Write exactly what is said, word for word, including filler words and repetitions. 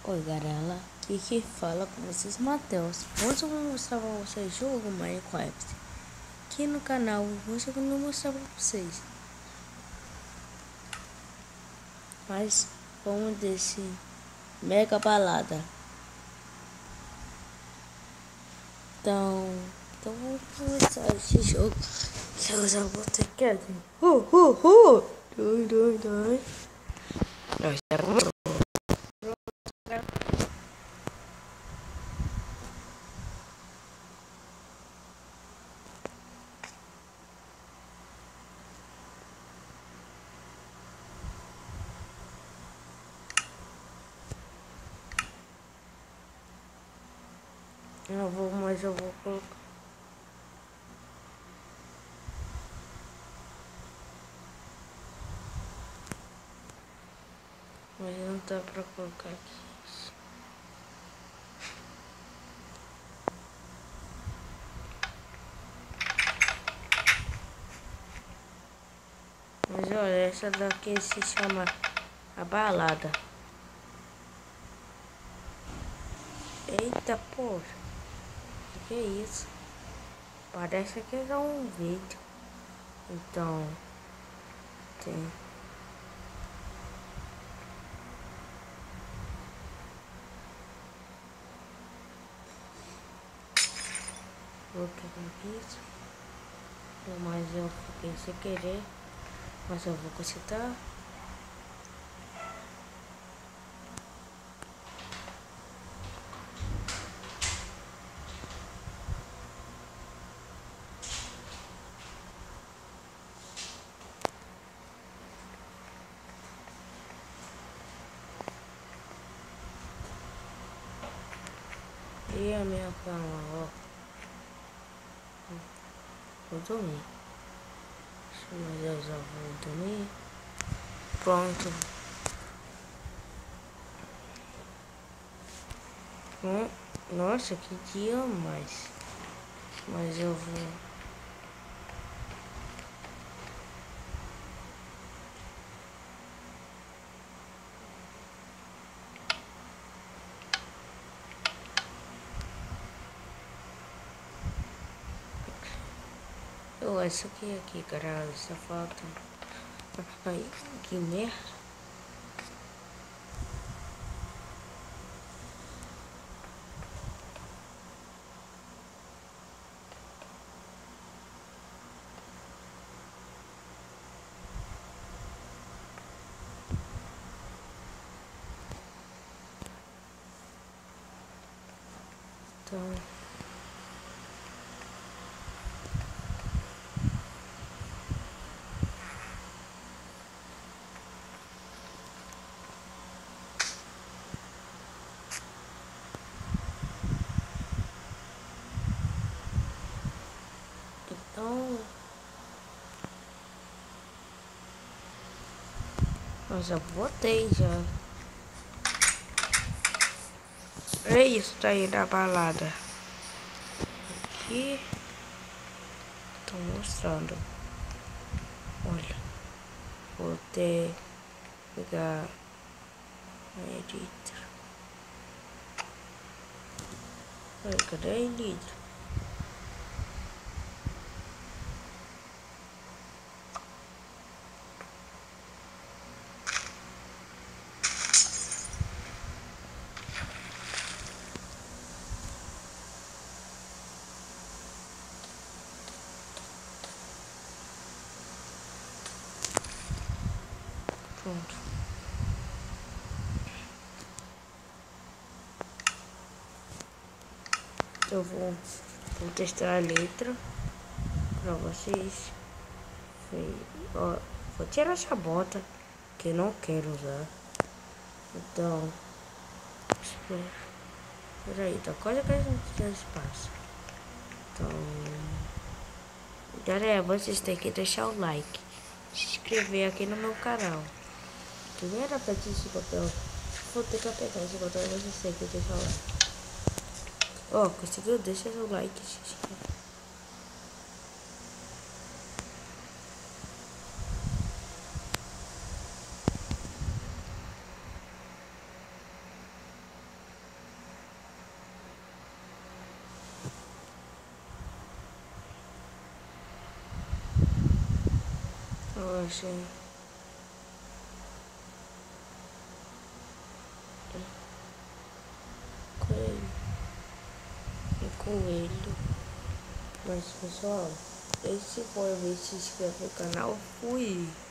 Oi galera, aqui que fala com vocês, Matheus. Hoje eu vou mostrar pra vocês o jogo Minecraft. Aqui no canal, hoje eu vou mostrar pra vocês. Mas vamos desse mega balada. Então, então vamos começar esse jogo. Que eu já vou ter que ir. Uh, uh, uh. Doi, doi, doi. Eu vou, mas eu vou colocar. Mas não dá pra colocar aqui. Mas olha, essa daqui se chama a balada. Eita poxa, que é isso? Parece que é um vídeo. Então tem. Vou pegar isso. Mas eu fiquei sem querer. Mas eu vou consertar. E a minha cama, ó. Vou dormir. Mas eu já vou dormir. Pronto. Hum, nossa, que dia mais. Mas eu vou. Eu acho que aqui, cara, só falta. Ai, que merda. Então. Então. Mas eu botei já. É isso daí da balada. Aqui. Tô mostrando. Olha. Vou ter. Pegar. A editor. Olha, cadê a editor? Pronto. Eu vou, vou testar a letra pra vocês. Ó, vou tirar essa bota que eu não quero usar. Então, peraí, tá quase que a gente tem espaço. Então, galera, vocês têm que deixar o like, se inscrever aqui no meu canal. Primeira parte desse papel, vou ter que apertar esse botão e vocês têm que deixar o like. Ó, oh, conseguiu? Deixa o like, se inscreve. Eu achei. Coelho. Um coelho. Mas pessoal, esse foi o vídeo, se inscreva no canal. Fui!